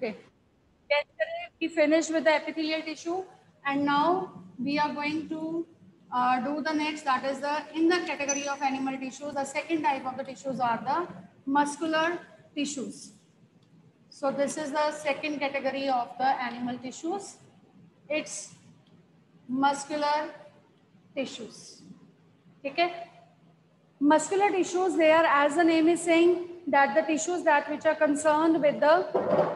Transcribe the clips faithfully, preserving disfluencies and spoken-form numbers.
Okay. Yesterday we finished with the epithelial tissue, and now we are going to uh, do the next. That is the in the category of animal tissue. The second type of the tissues are the muscular tissues. So this is the second category of the animal tissues. It's muscular tissues. Okay. Muscular tissues, they are, as the name is saying, that the tissues that which are concerned with the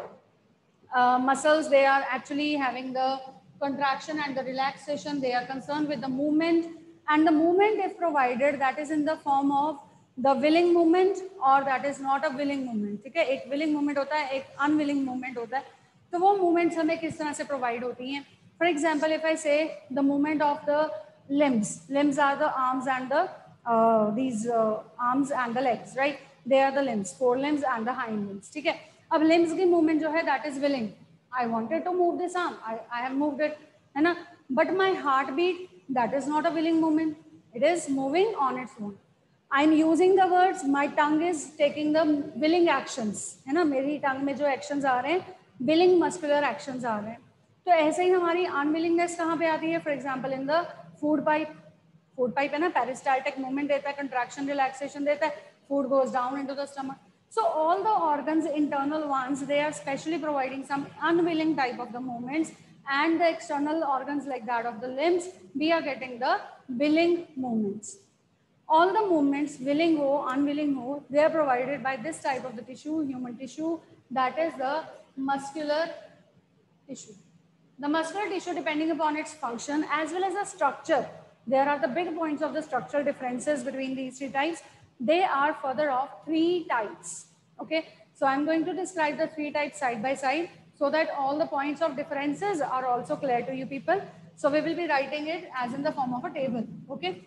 uh, muscles, they are actually having the contraction and the relaxation. They are concerned with the movement, and the movement if provided, that is in the form of the willing movement or that is not a willing movement. ठीक है, एक willing movement होता है, एक unwilling movement होता है. तो वो movements हमें किस तरह से provide होती हैं? For example, if I say the movement of the limbs, limbs are the arms and the uh, these uh, arms and the legs, right? They are the limbs, forelimbs and the hind limbs. ठीक है. अब limbs की movement जो है, that is willing. I wanted to move this arm, I, I have moved it, है ना? But my heartbeat, that is not a willing movement. It is moving on its own. I'm using the words. My tongue is taking the willing actions, है ना? मेरी tongue में जो actions आ रहे हैं, willing muscular actions आ रहे हैं. तो ऐसे ही हमारी unwillingness कहाँ पे आती है? For example, in the food pipe. Food pipe है ना, peristaltic movement देता है, contraction relaxation देता है, food goes down into the stomach. So all the organs, internal ones, they are specially providing some unwilling type of the movements, and the external organs like that of the limbs, we are getting the willing movements. All the movements, willing ho, unwilling ho, they are provided by this type of the tissue, human tissue, that is the muscular tissue. The muscular tissue, depending upon its function as well as the structure, there are the big points of the structural differences between these three types. They are further off three types. Okay, so I'm going to describe the three types side by side so that all the points of differences are also clear to you people. So we will be writing it as in the form of a table. Okay,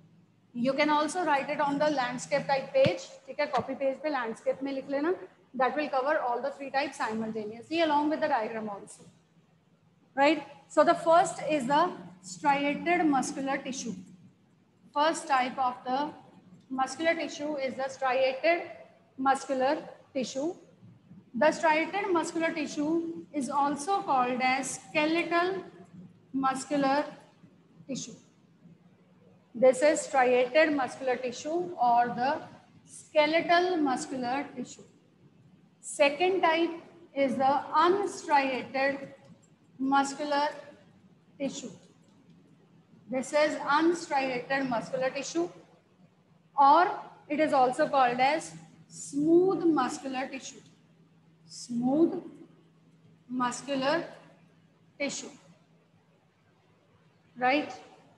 you can also write it on the landscape type page. ठीक है, copy page पे landscape में लिख लेना. That will cover all the three types simultaneously along with the diagram also. Right? So the first is the striated muscular tissue. First type of the muscular tissue is the striated muscular tissue. The striated muscular tissue is also called as skeletal muscular tissue. This is striated muscular tissue or the skeletal muscular tissue. Second type is the unstriated muscular tissue. This is unstriated muscular tissue, or it is also called as smooth muscular tissue. Smooth muscular tissue. Right?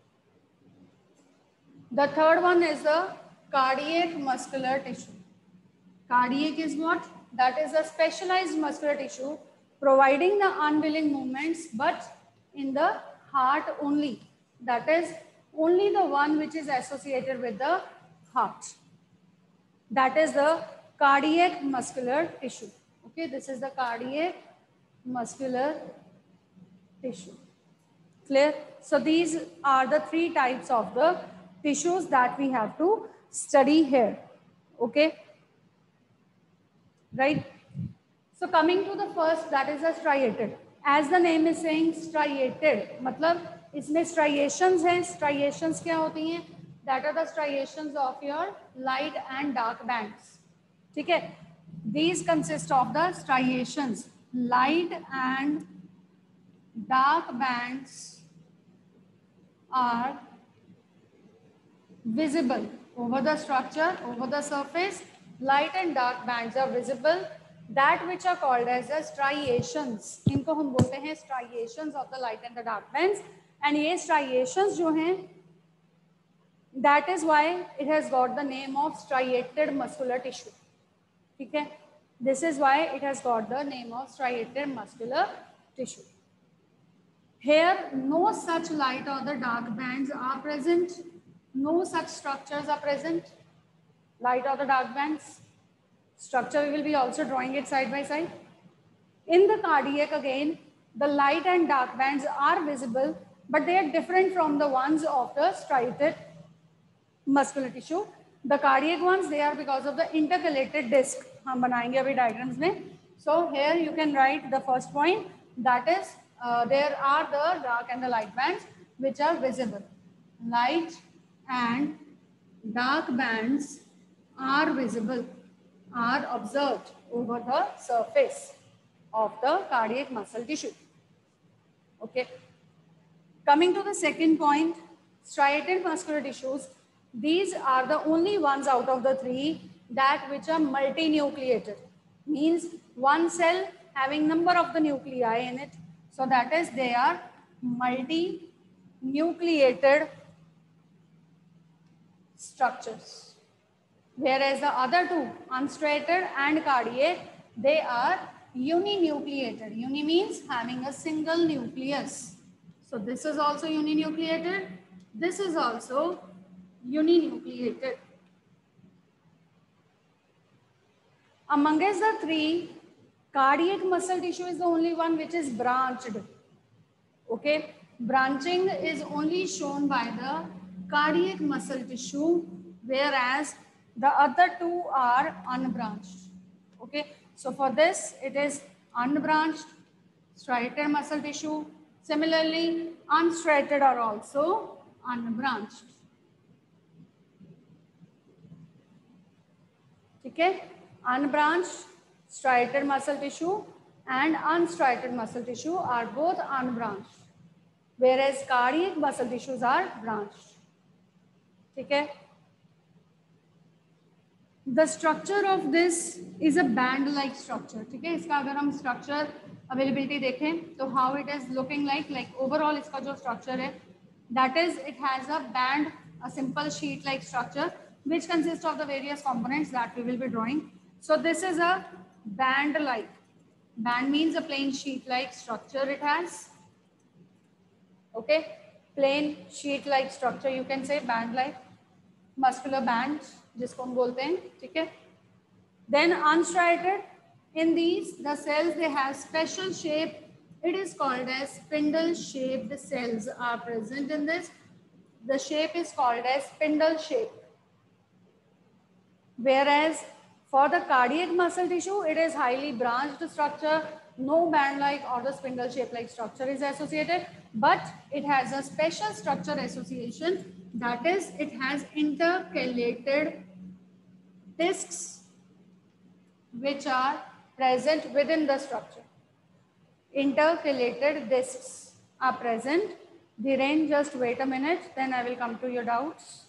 The third one is the cardiac muscular tissue. Cardiac is what? That is a specialized muscular tissue providing the unwilling movements, but in the heart only. That is only the one which is associated with the heart. That is the cardiac muscular tissue. Okay, this is the cardiac muscular tissue. Clear? So these are the three types of the tissues that we have to study here. Okay, right? So coming to the first, that is a striated. As the name is saying, striated, मतलब इसमें striations हैं. Striations क्या होती हैं? That are the striations of your light and dark bands. ठीक है? These consist of the striations, light and dark bands are visible over the structure, over the surface. Light and dark bands are visible. That which are called as the striations. इनको हम बोलते हैं striations of the light and the dark bands. And ये striations जो हैं, that is why it has got the name of striated muscular tissue. ठीक है? This is why it has got the name of striated muscular tissue. Here, no such light or the dark bands are present. No such structures are present. Light or the dark bands. Structure, we will be also drawing it side by side. In the cardiac again, the light and dark bands are visible, but they are different from the ones of the striated muscular tissue. The cardiac ones, they are because of the intercalated disc. हम बनाएंगे अभी diagrams में. So here you can write the first point, that is uh, there are the dark and the light bands which are visible. Light and dark bands are visible, are observed over the surface of the cardiac muscle tissue. Okay. Coming to the second point, striated muscular tissues. These are the only ones out of the three that which are multinucleated. Means one cell having number of the nuclei in it. So that is they are multinucleated structures. Whereas the other two, unstriated and cardiac, they are uninucleated. Uni means having a single nucleus. So this is also uninucleated. This is also uninucleated. Amongst the three, cardiac muscle tissue is the only one which is branched. Okay, branching is only shown by the cardiac muscle tissue, whereas the other two are unbranched. Okay, so for this it is unbranched striated muscle tissue. Similarly, unstriated are also unbranched. Okay, unbranched striated muscle tissue and unstriated muscle tissue are both unbranched, whereas cardiac muscle tissues are branched. Okay. The structure of this is a band-like structure. ठीक है, इसका अगर हम structure availability देखें तो how it is looking like, like overall इसका जो structure है, that is it has a band, a simple sheet-like structure which consists of the various components that we will be drawing. So this is a band-like. Band means a plain sheet-like structure it has. Okay, plain sheet-like structure, you can say band-like, muscular bands जिसको हम बोलते हैं, ठीक है. Then unstriated, in these the cells they have special shape. It is called as spindle shaped cells are present in this. The shape is called as spindle shape. Whereas for the cardiac muscle tissue, it is highly branched structure. No band-like or the spindle shape-like structure is associated, but it has a special structure association. That is, it has intercalated discs which are present within the structure. Intercalated discs are present. Dhiren, just wait a minute, then I will come to your doubts.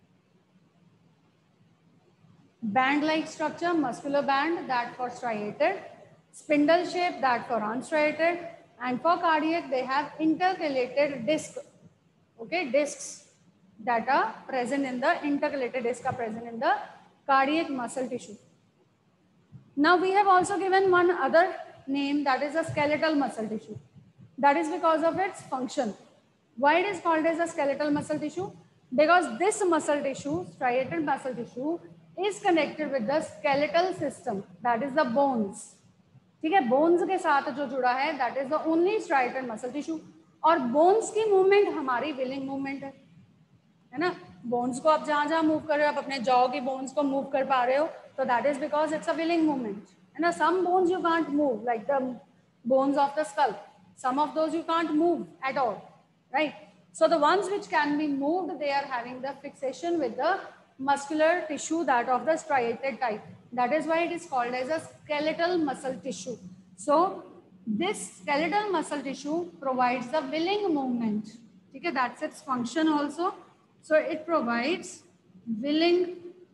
Band-like structure, muscular band, that for striated. Spindle shape, that for unstriated. And for cardiac, they have intercalated disc. Okay, discs that are present in the intercalated disc are present in the cardiac muscle tissue. Now we have also given one other name, that is a skeletal muscle tissue. That is because of its function. Why it is called as a skeletal muscle tissue? Because this muscle tissue, striated muscle tissue, is connected with the skeletal system, that is the bones. ठीक है, bones के साथ जो जुड़ा है, that is the only striated muscle tissue. और bones की movement हमारी willing movement है, है ना. bones को आप जहाँ जहाँ move कर रहे हो, आप अपने jaw की bones को move कर पा रहे हो, तो that is because it's a willing movement. है ना, some bones you can't move, like the bones of the skull. Some of those you can't move at all, right? So the ones which can be moved, they are having the fixation with the muscular tissue, that of the striated type. That is why it is called as a skeletal muscle tissue. So this skeletal muscle tissue provides the willing movement. Okay, that's its function also. So it provides willing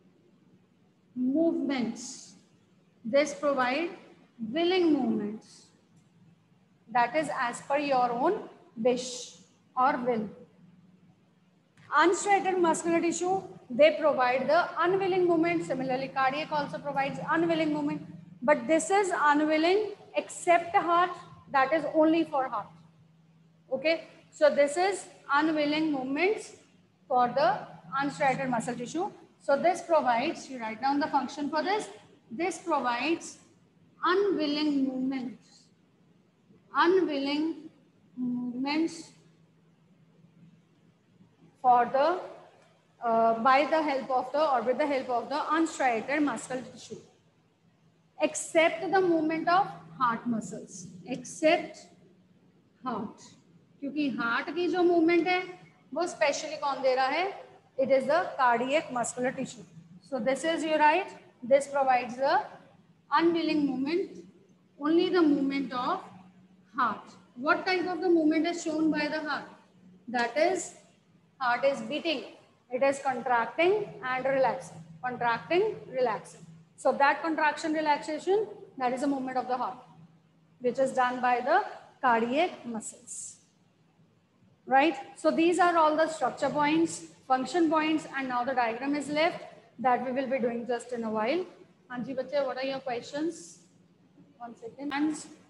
movements. This provides willing movements. That is as per your own wish or will. Unstriated muscular tissue, they provide the unwilling movement. Similarly, cardiac also provides unwilling movement. But this is unwilling except heart. That is only for heart. Okay. So this is unwilling movements for the unstriated muscle tissue. So this provides, you write down the function for this. This provides unwilling movements. Unwilling movements for the uh, by the help of the or with the help of the unstriated muscle tissue. except the movement of heart muscles, except heart, क्योंकि heart की जो movement है वो specially कौन दे रहा है? It is the cardiac muscular tissue. So this is your right. This provides the unwilling movement, only the movement of heart. What type of the movement is shown by the heart? That is, heart is beating. It is contracting and relaxing. Contracting, relaxing. So that contraction, relaxation, that is a movement of the heart, which is done by the cardiac muscles. Right? So these are all the structure points, function points, and now the diagram is left that we will be doing just in a while. Anji bache, what are your questions? One second. And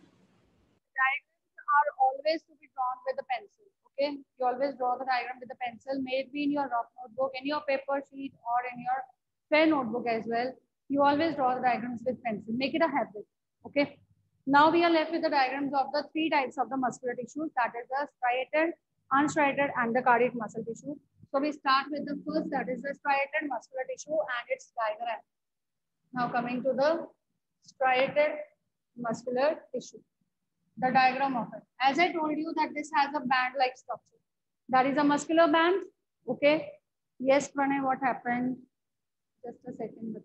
diagrams are always to be drawn with a pencil. Okay, you always draw the diagram with a pencil, maybe in your rough notebook, in your paper sheet, or in your pen notebook as well. You always draw the diagrams with pencil. Make it a habit. Okay. Now we are left with the diagrams of the three types of the muscular tissues, that is the striated, unstriated, and the cardiac muscle tissue. So we start with the first, that is the striated muscular tissue and its diagram. Now coming to the striated muscular tissue, the diagram of it. As I told you that this has a band-like structure. That is a muscular band. Okay. Yes, Pranay, what happened? Just a second.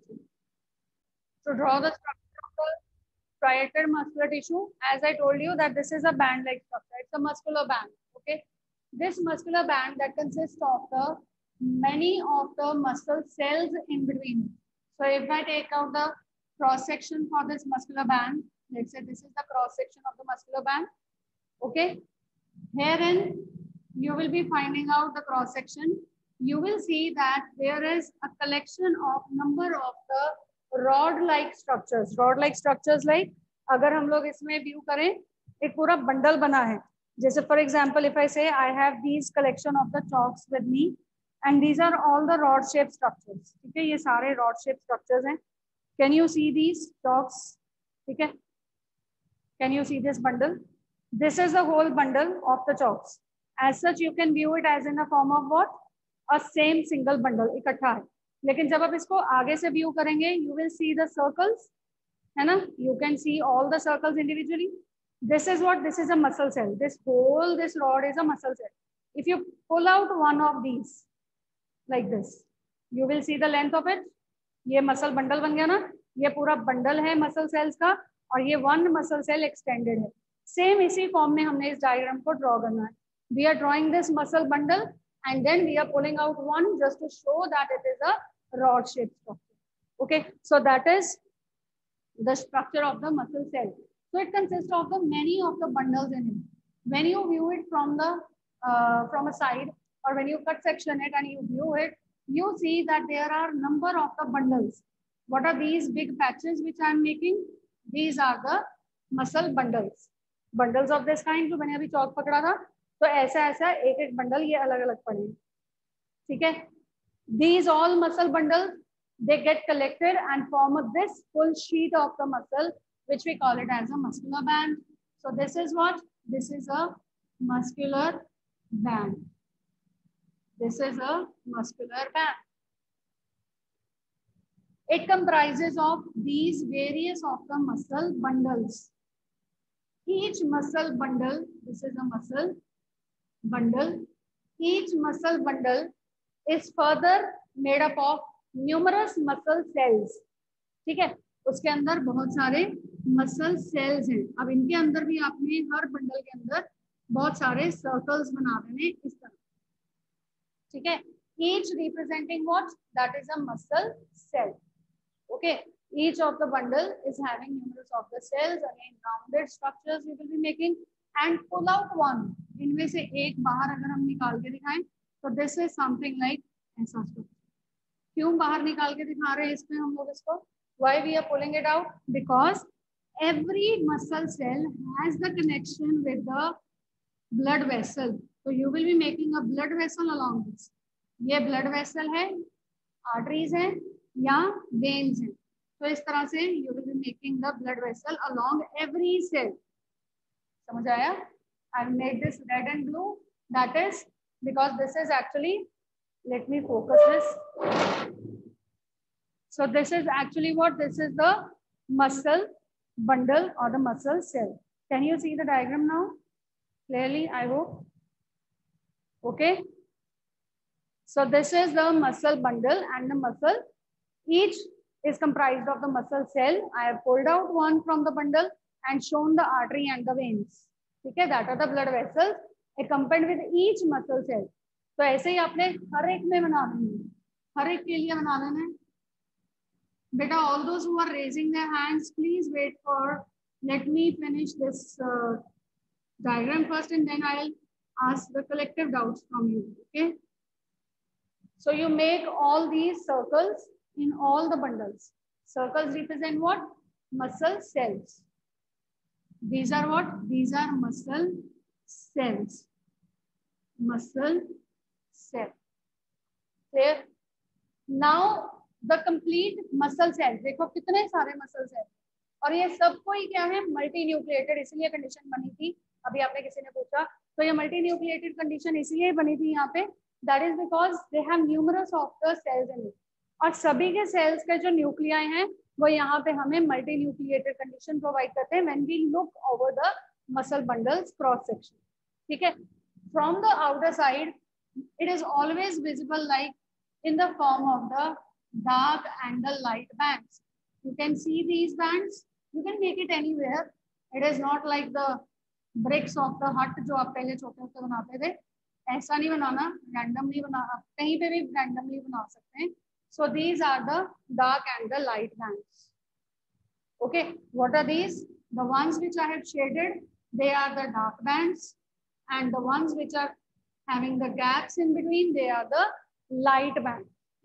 So draw the structure of the striated muscular tissue. As I told you that this is a band-like structure. It's a muscular band. Okay. This muscular band that consists of the many of the muscle cells in between. So if I take out the cross section for this muscular band, let's say this is the cross section of the muscular band. Okay. Herein you will be finding out the cross section. You will see that there is a collection of number of the rod-like structures. Rod-like structures like अगर हम लोग इसमें view करें, एक पूरा bundle बना है. जैसे for example, if I say I have these collection of the chalks with me, and these are all the rod-shaped structures. ठीक है, ये सारे rod-shaped structures हैं. Can you see these chalks? ठीक है. Can you see this bundle? This is the whole bundle of the chalks. As such, you can view it as in a form of what? A same single bundle, इकट्ठा है. लेकिन जब आप इसको आगे से view करेंगे, you will see the circles, है ना? You can see all the circles individually. This is what? This is a muscle cell. This whole, this rod is a muscle cell. If you pull out one of these, like this, you will see the length of it. ये muscle bundle बन गया ना? ये पूरा bundle है muscle cells का, और ये one muscle cell extended है. Same इसी form में हमने इस diagram को draw करना है. We are drawing this muscle bundle, and then we are pulling out one just to show that it is a rod-shaped structure. Okay, so that is the structure of the muscle cell. So it consists of the many of the bundles in it. When you view it from the uh, from a side, or when you cut section it and you view it, you see that there are number of the bundles. What are these big patches which I am making? These are the muscle bundles. Bundles of this kind. जो मैंने अभी चौक पकड़ा था, तो ऐसा ऐसा एक एक बंडल ये अलग अलग पड़े. ठीक है. These all muscle bundles, they get collected and form this full sheet of the muscle, which we call it as a muscular band. So this is what? This is a muscular band. This is a muscular band. It comprises of these various of the muscle bundles. Each muscle bundle, this is a muscle bundle. Each muscle bundle is further made up of numerous muscle cells. ठीक है, उसके अंदर बहुत सारे muscle cells हैं. अब इनके अंदर भी आपने हर बंडल के अंदर बहुत सारे circles बना देने इस तरह. ठीक है, each representing what? That is a muscle cell. Okay, each of the bundle is having numerous of the cells, again rounded structures we will be making, and pull out one. इनमें से एक बाहर अगर हम निकाल के दिखाएं, तो this is something like ऐसा structure. क्यों बाहर निकाल के दिखा रहे हैं इसमें हम लोग इसको? Why we are pulling it out? Because every muscle cell has the connection with the blood vessel. So you will be making a blood vessel along this. ये blood vessel है, arteries हैं या veins हैं. तो इस तरह से you will be making the blood vessel along every cell. समझ आया? I've made this red and blue. That is because this is actually, let me focus this. So this is actually what? This is the muscle bundle or the muscle cell. Can you see the diagram now clearly? I hope. Okay. So this is the muscle bundle and the muscle. Each is comprised of the muscle cell. I have pulled out one from the bundle and shown the artery and the veins. Okay, that are the blood vessels accompanied with each muscle cell. तो ऐसे ही आपने हर एक में बना देना है, हर एक के लिए बना देना है. Beta, all those who are raising their hands, please wait for. Let me finish this uh, diagram first, and then I'll ask the collective doubts from you. Okay. So you make all these circles in all the bundles. Circles represent what? Muscle cells. These are what? These are muscle cells. Muscle cell. Clear? Now the complete muscle cell. देखो कितने सारे muscle cells. और ये सबको ही क्या है? Multi nucleated. इसलिए condition बनी थी. अभी आपने किसी ने पूछा तो ये मल्टी न्यूक्लिएटेड कंडीशन इसलिए बनी थी यहाँ पे. That is because they have numerous of the cells in it. और सभी के cells के जो न्यूक्लियाई हैं वो यहाँ पे हमें मल्टी न्यूक्लिएटेड कंडीशन प्रोवाइड करते हैं when we look over the muscle bundles cross section. ठीक है? From the outer side, it is always visible like in the form of the dark and the light bands. You can see these bands. You can make it anywhere. It is not like the bricks of the hut जो आप पहले छोटे छोटे बनाते थे. ऐसा नहीं बनाना, randomly बनाना, कहीं पे भी randomly बना सकते हैं. So these are the dark and the light bands. Okay, what are these? The ones which I have shaded, they are the dark bands, and the ones which are having the gaps in between, they are the light bands.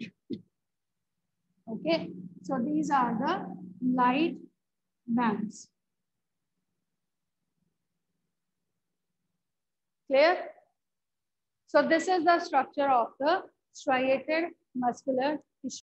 Okay, so these are the light bands. Clear? So this is the structure of the striated muscular tissue.